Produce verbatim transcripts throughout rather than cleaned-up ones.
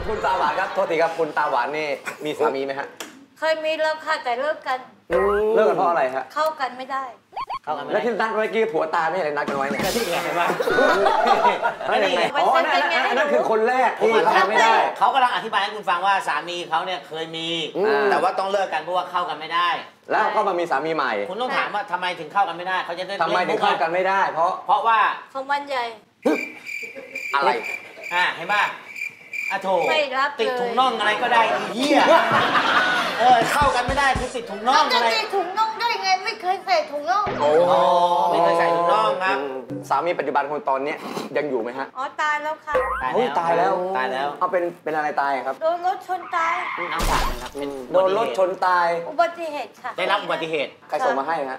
คุณตาหวานครับโทษทีครับคุณตาหวานนี่มีสามีไหมฮะเคยมีแล้วค่ะแต่เลิกกันเลิกกันเพราะอะไรฮะเข้ากันไม่ได้แล้วที่นัดเมื่อกี้ผัวตาไม่อะไรนัดกันไว้เนี่ยก็ที่ไงเห็นไหมไม่ยังไงอ๋อนั่นคือคนแรกที่เข้าไม่ได้เขากำลังอธิบายให้คุณฟังว่าสามีเขาเนี่ยเคยมีแต่ว่าต้องเลิกกันเพราะว่าเข้ากันไม่ได้แล้วก็มามีสามีใหม่คุณต้องถามว่าทำไมถึงเข้ากันไม่ได้เขาจะได้ทำไมถึงเข้ากันไม่ได้เพราะเพราะว่าของมันใหญ่อะไรอ่าเห็นป่ะอะโถไม่รับติดถุงน่องอะไรก็ได้เหี้ยเออเข้ากันไม่ได้คือติดถุงน่องอะไรจะติดถุงน่องได้ไงไม่เคยใส่ถุงน่องโอ้ไม่เคยใส่ถุงน่องครับสามีปัจจุบันคนตอนนี้ยังอยู่ไหมฮะอ๋อตายแล้วค่ะตายแล้วตายแล้วเอาเป็นเป็นอะไรตายครับโดนรถชนตายน้ำตาครับเป็นโดนรถชนตายอุบัติเหตุค่ะได้รับอุบัติเหตุใครส่งมาให้ฮะ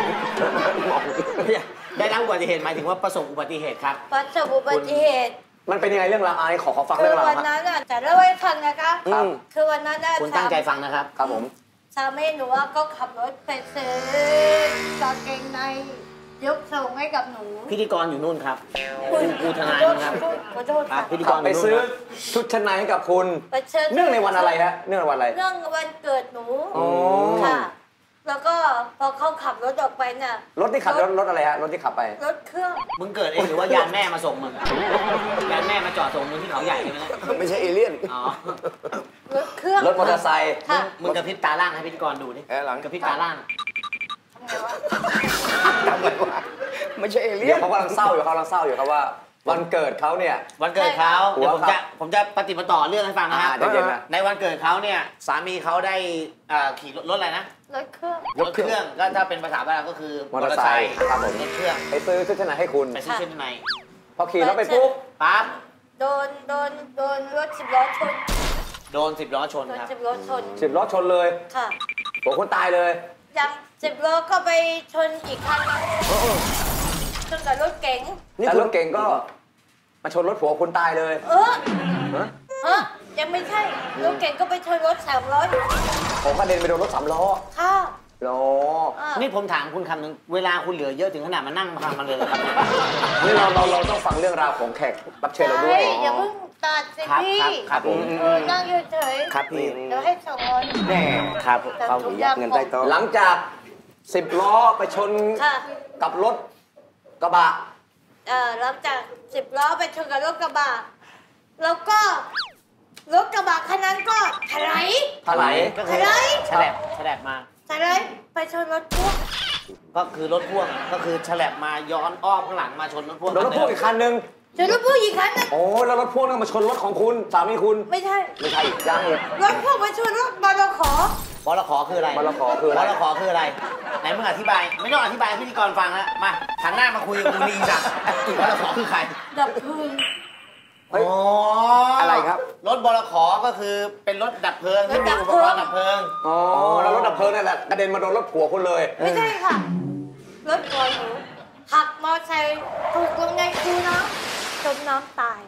ได้รับอุบัติเหตุหมายถึงว่าประสบอุบัติเหตุครับประสบอุบัติเหตุมันเป็นยังไงเรื่องราวอะไรขอขอฟังเรื่องราวคือวันนั้นอ่ะจะเล่าให้ฟังนะคะคือวันนั้นอ่ะคุณตั้งใจฟังนะครับครับผมสามีหนูก็ขับรถไปซื้อกางเกงในยกส่งให้กับหนูพิธีกรอยู่นู่นครับคุณทนายครับขอโทษค่ะพิธีกรไปซื้อชุดชั้นในให้กับคุณเนื่องในวันอะไรฮะเนื่องในวันอะไรเนื่องวันเกิดหนูค่ะแล้วก็พอเขาขับรถออกไปน่ะรถที่ขับรถรถอะไรฮะรถที่ขับไปรถเครื่องมึงเกิดเองหรือว่ายานแม่มาส่งมึงยานแม่มาจอดส่งมึงที่เขาใหญ่ใช่ไหมไม่ใช่เอเลี่ยนอ๋อรถเครื่องรถมอเตอร์ไซค์มึงกระพริบตาล่างให้พิธีกรดูดิกระพริบตาล่างทำไงวะทำไงวะไม่ใช่เอเลี่ยนเขากำลังเศร้าอยู่เขากำลังเศร้าอยู่ครับว่าวันเกิดเขาเนี่ยวันเกิดเขาเดี๋ยวผมจะผมจะปฏิบัติต่อเรื่องให้ฟังนะครับในวันเกิดเขาเนี่ยสามีเขาได้ขี่รถอะไรนะรถเครื่องรถเครื่องก็ถ้าเป็นภาษาบ้านก็คือมอเตอร์ไซค์ครับผมรถเครื่องไปซื้อชุดชั้นในให้คุณไปซื้อชุดชั้นในพอขี่รถไปปุ๊บปั๊บโดนโดนโดนรถสิบล้อชนโดนสิบล้อชนครับสิบล้อชนสิบล้อชนเลยค่ะหัวคนตายเลยยังสิบล้อก็ไปชนอีกคันชนกับรถเก๋งแต่รถเก๋งก็มาชนรถผัวคุณตายเลยเออฮะยังไม่ใช่รถเก๋งก็ไปชนรถสามล้อผมกระเด็นไปโดนรถสามล้อค่ะล้อนี่ผมถามคุณคำหนึ่งเวลาคุณเหลือเยอะถึงขนาดมานั่งฟังมันเลยเหรอครับนี่เราเราเราต้องฟังเรื่องราวของแขกรับเชิญเราด้วยอย่าเพิ่งตัดสิพี่ครับผมนั่งเฉยๆครับพี่เดี๋ยวให้สองคนแน่ครับเขาเงินได้ต่อหลังจากสิบล้อไปชนกับรถกระบะเอ่อหลังจากสิบล้อไปชนกับรถกระบะแล้วก็รถกระบะคันนั้นก็ถลายถลายถลายแฉลบแฉลบมาถลายไปชนรถพ่วงก็คือรถพ่วงก็คือแฉลบมาย้อนอ้อมข้างหลังมาชนรถพ่วงรถพ่วงอีกคันนึงชนรถพ่วงอีกคันนึงโอ้แล้วรถพ่วงนั่นมาชนรถของคุณสามีคุณไม่ใช่ไม่ใช่ยังเลยรถพ่วงไปชนรถบลขบลขคืออะไรบลขคืออะไรบลขคืออะไรไหนมึงอธิบายไม่ต้องอธิบายพิธีกรฟังแล้วมาหันหน้ามาคุยกับมึงดีจ้ะบลขคือใครดับเพลิงอ๋ออะไรครับรถบลขก็คือเป็นรถดับเพลิงที่มีอุปกรณ์ดับเพลิงอ๋อแล้วรถดับเพลิงนั่นแหละกระเด็นมาโดนรถผัวคุณเลยไม่ใช่ค่ะรถผัวหนูหักมอไซค์ถูกลงในคูน้ำจมน้ำตาย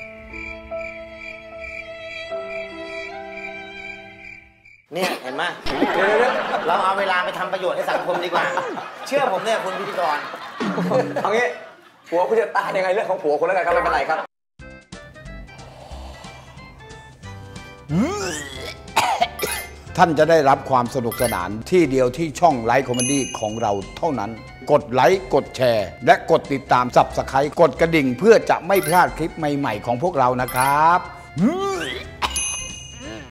เนี่ยเห็นไหมเราเอาเวลาไปทำประโยชน์ให้สังคมดีกว่าเชื่อผมเนี่ยคุณพิธีกรเอางี้ผัวคุณจะตายยังไงเรื่องของผัวคุณแล้วกันครับไม่เป็นไรครับท่านจะได้รับความสนุกสนานที่เดียวที่ช่องไลฟ์คอมเมดี้ของเราเท่านั้นกดไลค์กดแชร์และกดติดตาม ซับสไครบ์ กดกระดิ่งเพื่อจะไม่พลาดคลิปใหม่ๆของพวกเรานะครับ